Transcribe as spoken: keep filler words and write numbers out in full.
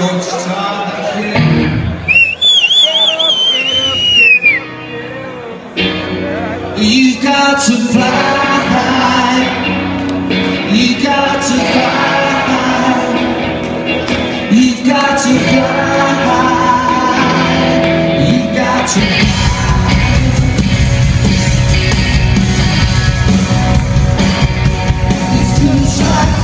much time here. You've got to fly high. You've got to fly high. You've got to fly high. You've got to fly. It's too short.